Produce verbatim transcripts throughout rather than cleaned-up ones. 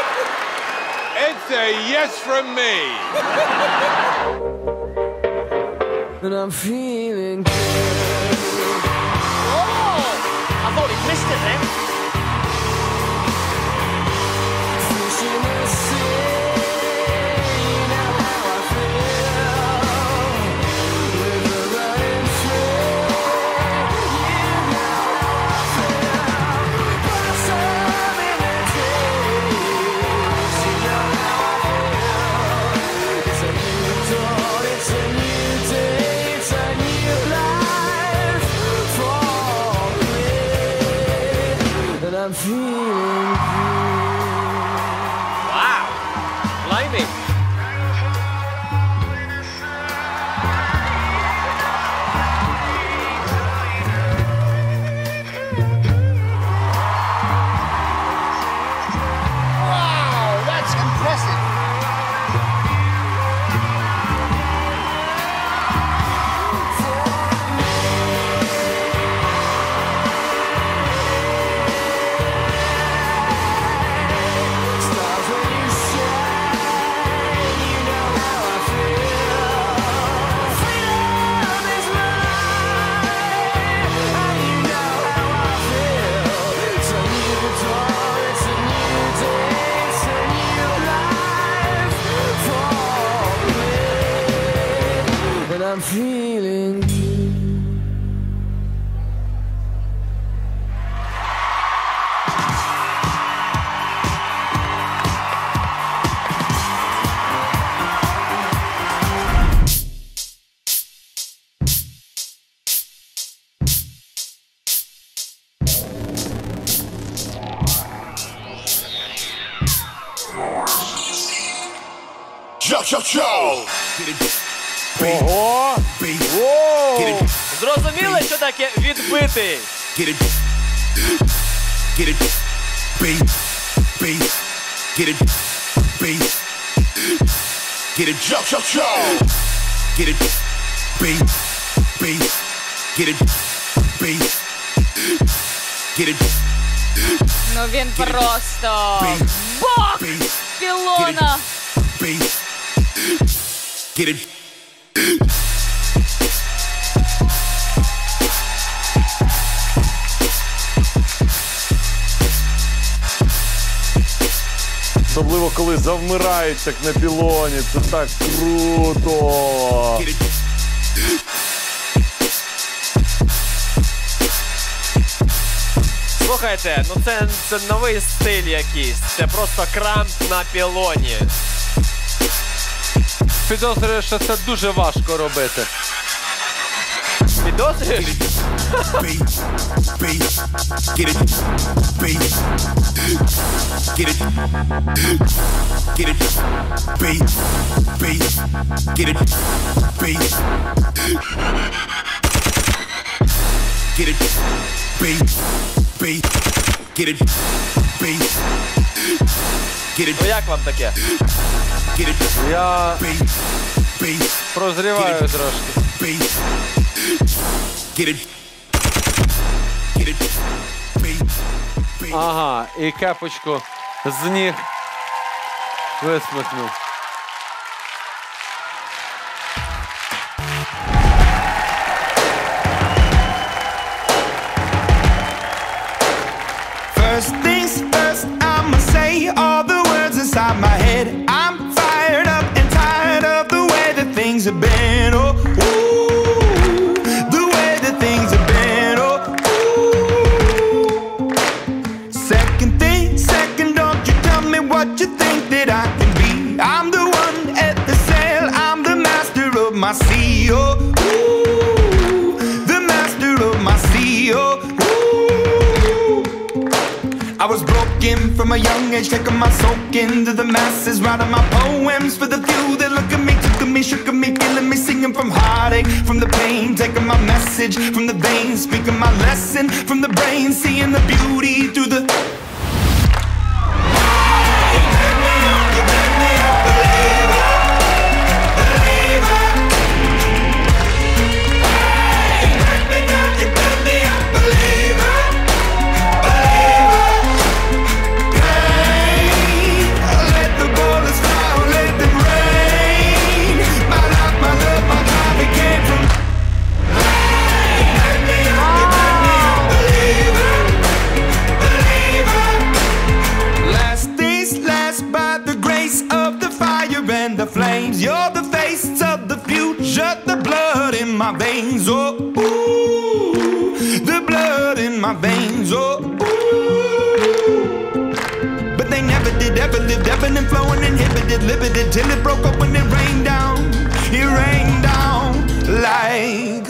It's a yes from me. And I'm feeling good. Oh! I thought he missed it then. Fishing the sea, you know how I feel. River running free, you know how I feel. Blossom in the trees, you know how I feel. It's a new dawn, it's a new day, it's a new life for me. And I'm feeling good. Wow! Blimey! Wow, that's impressive. Stars when you shine, you know how I feel. Freedom is mine, and you know how I feel. It's a new dawn, it's a new day, it's a new life for me. And I'm feeling good. Чо, чо, чо. Ого! Воу. Зрозуміли, що таке відбитий? Get it, get it, beat, beat, get it, beat, get it, Чо, чо, чо. get it, beat, beat, get it, beat, get it, Ну він просто бог пілона. beat, get it. Особливо, коли завмирають так на пілоні. Це так круто. Get it. Слухайте, ну це, це новий стиль якийсь. Це просто крамп на пілоні. Підозрюю, що це дуже важко робити. Підозрюєш? Beat, beat, get it, beat, get it, get it, beat, beat, get it, beat, get it, beat, beat, get it, beat, get it, Ну як вам таке? get it, Я beat, beat, прозріваю трошки. beat, get it, get it, beat, beat. Ага, і кепочку з ніг висмикнув. First things first, I'ma say all the words inside my head. I'm fired up and tired of the way that things have been. Oh, ooh, the way that things have been. Oh, ooh. Second thing, second, don't you tell me what you think that I can be. I'm the one at the sail, I'm the master of my sea. Oh, ooh, the master of my sea. Oh, I was broken from a young age, taking my soak into the masses, writing my poems for the few that look at me, took at me, shook at me, feeling me, singing from heartache, from the pain, taking my message from the veins, speaking my lesson from the brain, seeing the beauty through the... brains, oh, ooh, the blood in my veins, oh, ooh. But they never did, ever lived, ebbing and flowing, inhibited, limited, till it broke up when it rained down. It rained down like.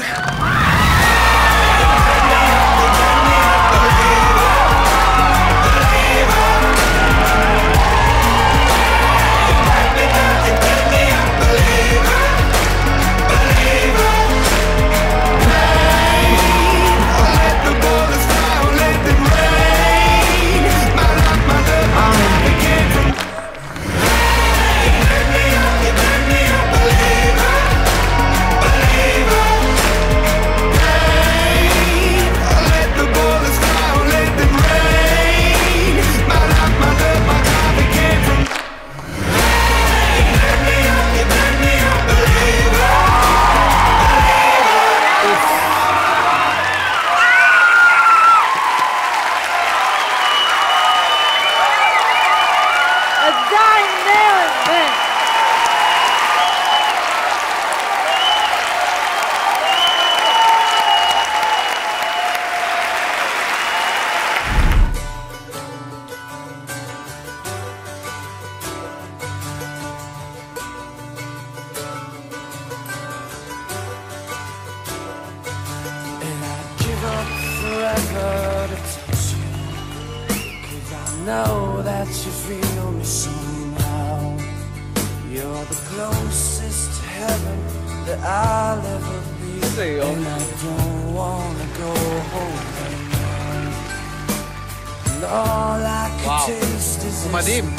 Know that you feel me somehow. You're the closest to heaven that I'll ever be. And I don't wanna go home right now. And all I can taste is this moment.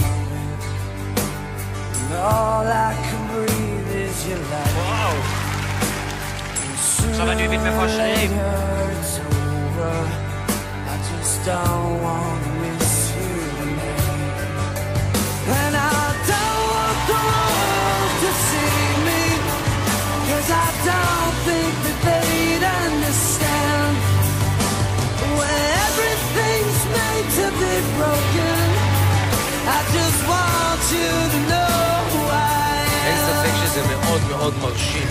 And all I can breathe is your light. Wow. And sooner or later it's over. I just don't wanna miss you tonight. And I don't want the world to see me, 'cause I don't think that they'd understand. When everything's made to be broken, I just want you to know who I am. אין ספק שזה מאוד מאוד מרשים.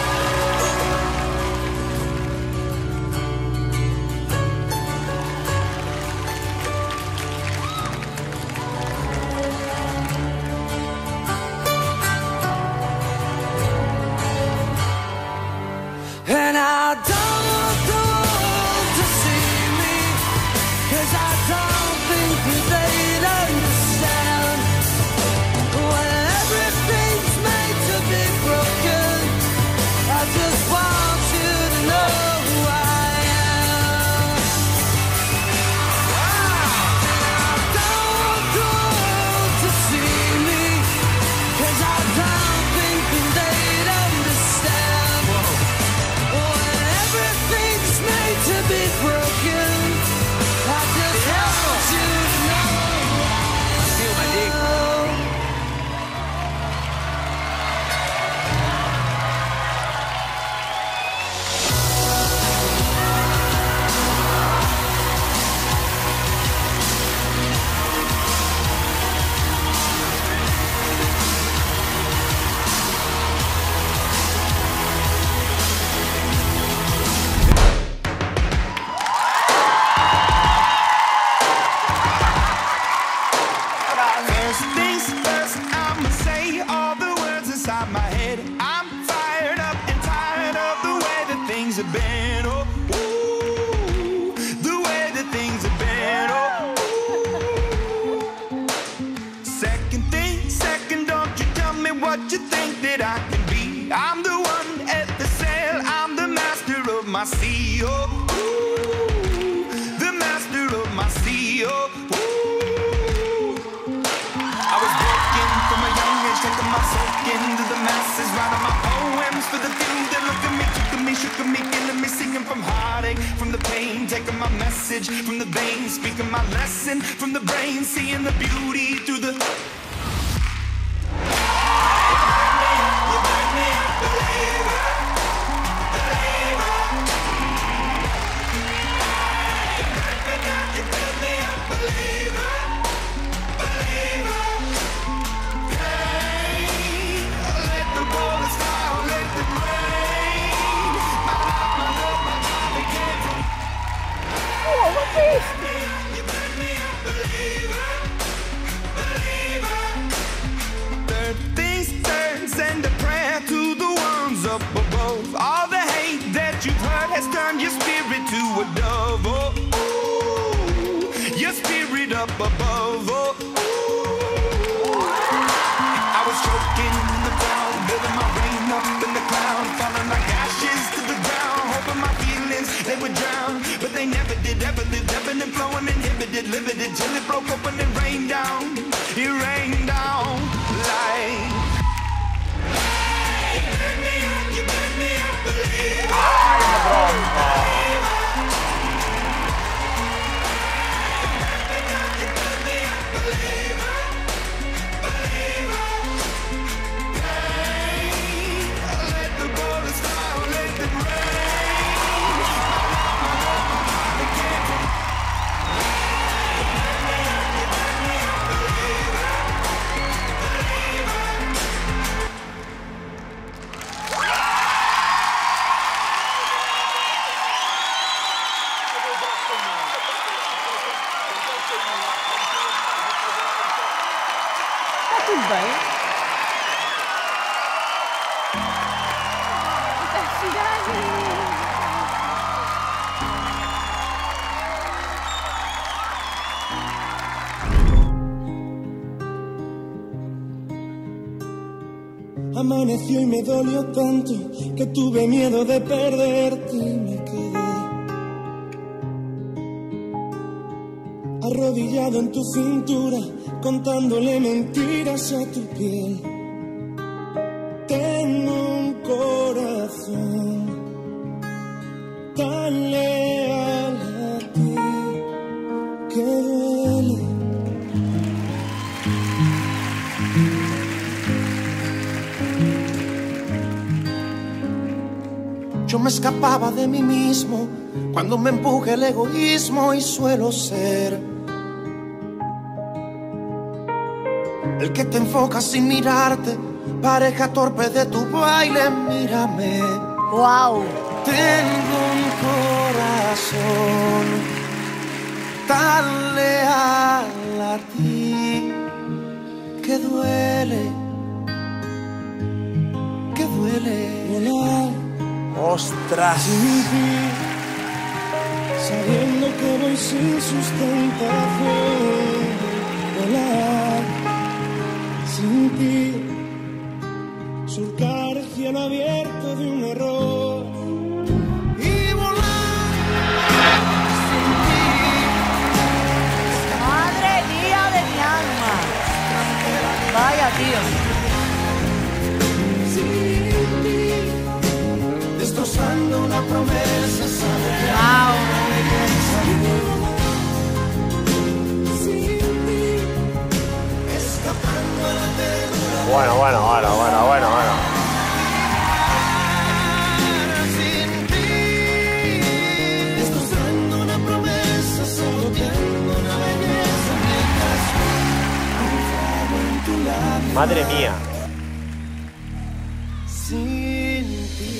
And I don't want the world to see me, 'cause I don't think that they'd understand. When everything's made to be broken, I just want you to know who I am. I don't want the world to see me, 'cause I don't think that they'd understand. When everything's made to be broken, I just want you to know who I am. First things first, I'ma say all the words inside my head. I'm fired up and tired of the way that things have been. Oh, ooh, the way that things have been. Oh, ooh. Second thing, second, don't you tell me what you think that I can be. I'm the one at the sail, I'm the master of my sea. Oh, ooh, the master of my sea. Oh, ooh. I was broken from a young age, taking my soak into the masses, writing my poems for the few that look at me, took at me, shook at me, feeling me, singing from heartache, from the pain, taking my message from the veins, speaking my lesson from the brain, seeing the beauty through the. Let the bullets fly, let them rain. up above. Oh, ooh. I was choking in the crowd, building my rain up in the cloud, falling like ashes to the ground, hoping my feelings they would drown, but they never did. Ever lived, ebbing and flowing, inhibited, limited, till it broke open and rained down. It rained down like. Hey, turn me up, you turn me up, believe. Tudo bem? Está chegando. Amaneció y me dolió tanto que tuve miedo de perderte y me quedé arrodillado en tu cintura, contándole mentiras a tu piel. Tengo un corazón tan leal a ti que duele. Yo me escapaba de mí mismo cuando me empuja el egoísmo y suelo ser el que te enfoca sin mirarte, pareja torpe de tu baile, mírame. Wow. Tengo un corazón tan leal a ti que duele, que duele. Volar, ostras, sin ti, sabiendo que voy sin sustentación. Volar sin ti, surcar el cielo abierto de un error y volar sin ti. Madre mía de mi alma. Vaya tío. Sin ti, destrozando una promesa, saber. Wow. Bueno, bueno, bueno, bueno, bueno, bueno. Madre mía. Sin ti.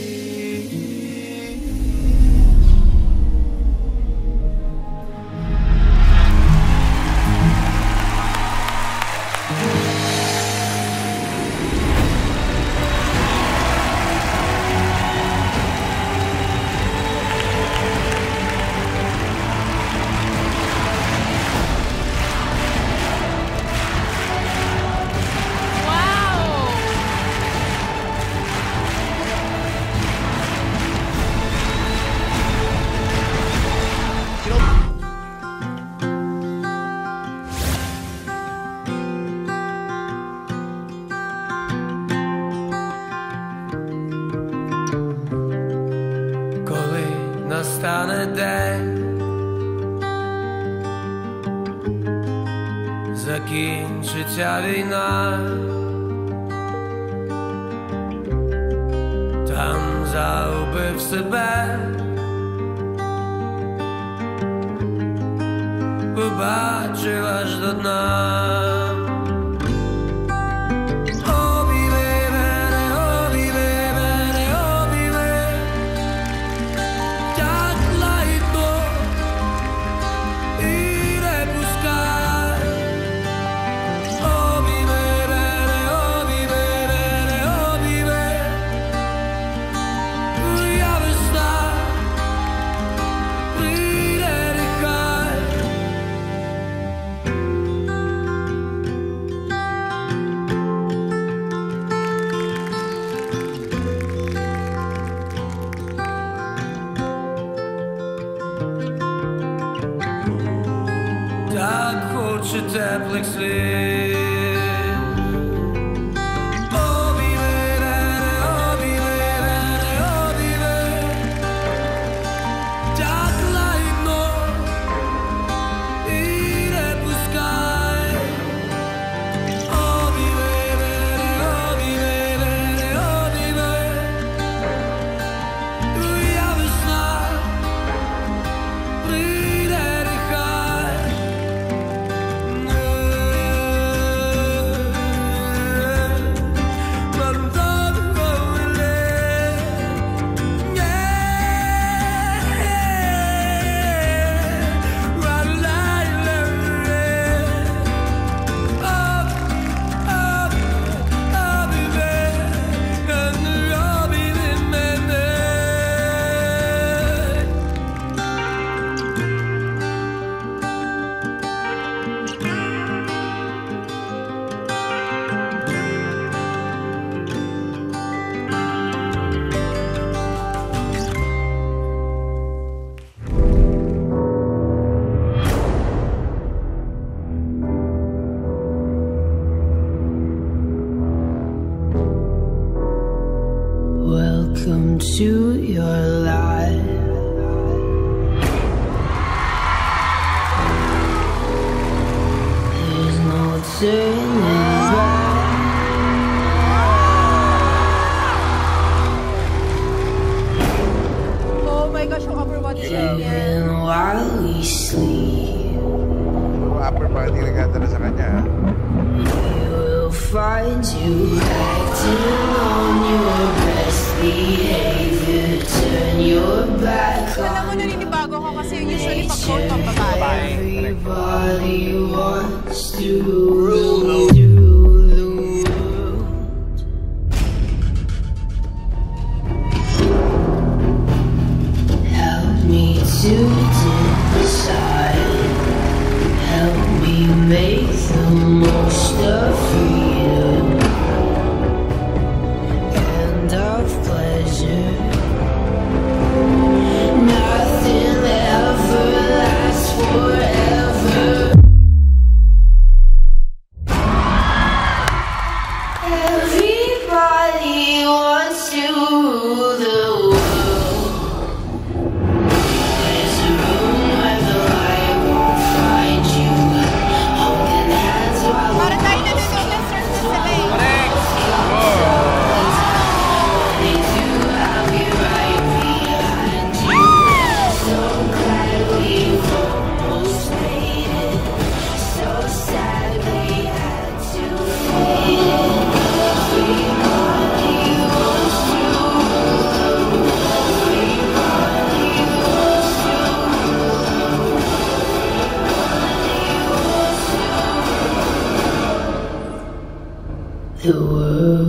Настане день, закінчиться війна, там загубив себе, побачив аж до дна. лучше теплых слез. Welcome to your life. There's no turning back. Oh my gosh, yung upper body niya. Even while we sleep, Upper body nagdadala sa kanya. we will find you acting on your best behavior. Turn your back Alam mo, on naninibago ko kasi usually pag cold pang babae. everybody wants to rule the world. Help me to decide. Help me make the most of freedom and of pleasure. Nothing ever lasts forever. Everybody wants to rule the world. There's a room where the light won't find you. Holding hands while Para tayo natutunan sir sa sila eh. they do, I'll be right behind you. So glad we've almost made it. So sad we had to fade it. Everybody wants to rule the world. Everybody wants to rule the world.